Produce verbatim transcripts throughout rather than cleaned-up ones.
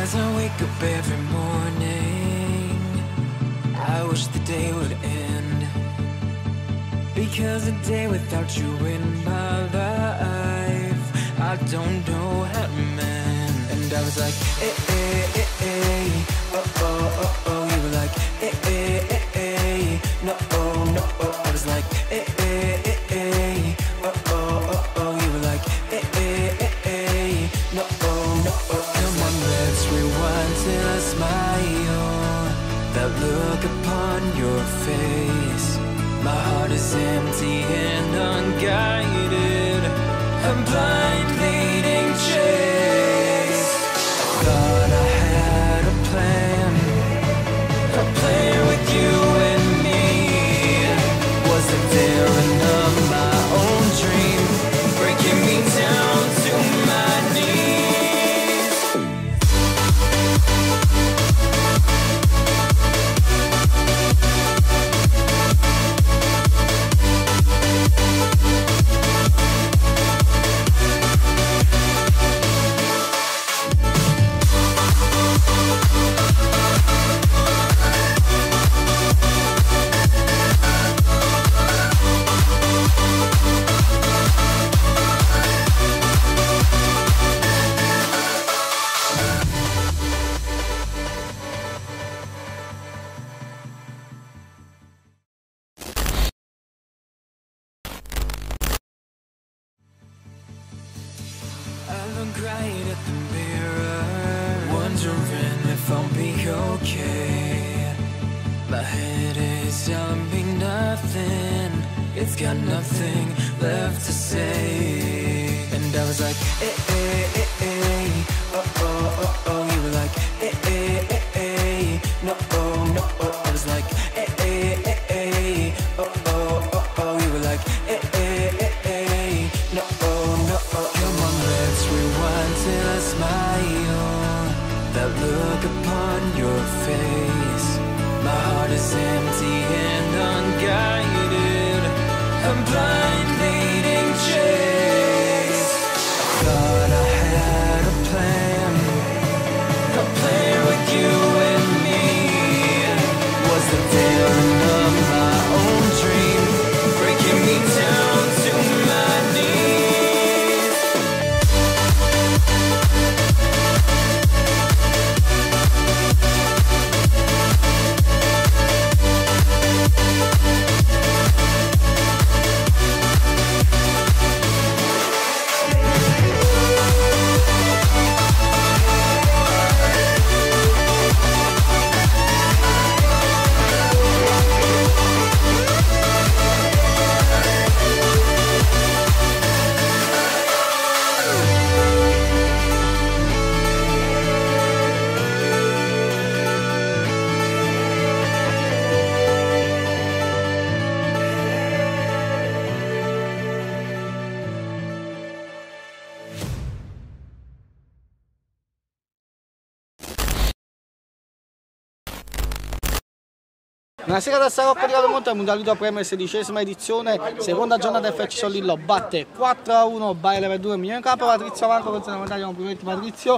As I wake up every morning, I wish the day would end, because a day without you in my life, I don't know how to mend. And I was like, eh, eh, eh, eh, oh, oh, oh, oh. You were like, eh, eh, eh, eh, no, oh, no, oh. I was like, eh, eh, eh, eh, oh, oh, oh, oh. You were like, eh, eh, eh, eh, no, oh, no, oh. Come on, let's rewind till I smile, that look upon your face. My heart is empty and unguided, a blind leading chase. I thought I had a plan, a plan with you and me. Was the daring of my own dream, breaking me down to my knees. I look right at the mirror, wondering if I'll be okay. My head is telling me nothing, it's got nothing left to say. And I was like, eh, eh, eh, eh, oh, oh, oh, oh. You were like, eh, eh, eh, eh, no, oh, no, oh. I was like, eh, eh, eh, eh, oh, oh, oh, oh. You were like, eh, eh, eh, eh, no, oh, no, oh. Come on, let's rewind till I smile, that look upon your face. My heart is empty and unguided, a blind leading chase. I thought I had a plan, a plan with you and me. Was the daring of my own dream, breaking me down to my knees. Buonasera da sta Coppa di Monte al Mundialito Premier, sedicesima edizione, seconda giornata F C Lillo batte quattro a uno Bayer Leverduren, migliore in campo. Patrizio Manco con la medaglia, complimenti Patrizio.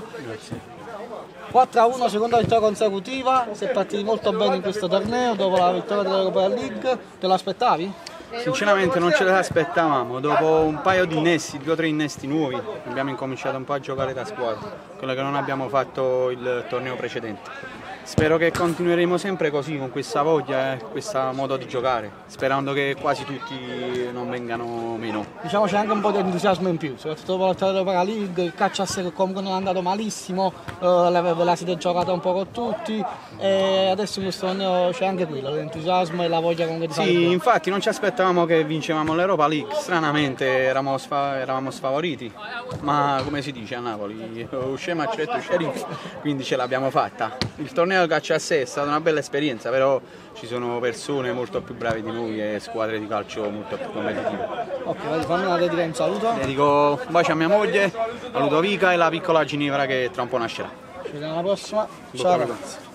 quattro a uno, seconda vittoria consecutiva, si è partiti molto bene in questo torneo dopo la vittoria dell'Europa League. Te lo aspettavi? Sinceramente non ce l'aspettavamo, dopo un paio di innesti, due o tre innesti nuovi, abbiamo incominciato un po' a giocare da squadra, quello che non abbiamo fatto il torneo precedente. Spero che continueremo sempre così, con questa voglia e questo modo di giocare, sperando che quasi tutti non vengano meno. Diciamo c'è anche un po' di entusiasmo in più, soprattutto dopo la vittoria dell'Europa League, il calcio a sé comunque non è andato malissimo, eh, ve la siete giocata un po' con tutti e adesso in questo torneo c'è anche qui l'entusiasmo e la voglia comunque di fare. Sì, infatti non ci aspettavamo che vincevamo l'Europa League, stranamente eravamo, sfa eravamo sfavoriti, ma come si dice a Napoli, usciamo a certo sceriffo, quindi ce l'abbiamo fatta. Il torneo del calcio a sé è stata una bella esperienza, però ci sono persone molto più brave di noi e squadre di calcio molto più competitive. Ok, vai, fammi una dedica, un saluto. Dedico un bacio a mia moglie, a Ludovica e la piccola Ginevra che tra un po' nascerà. Ci vediamo alla prossima. Ciao ragazzi.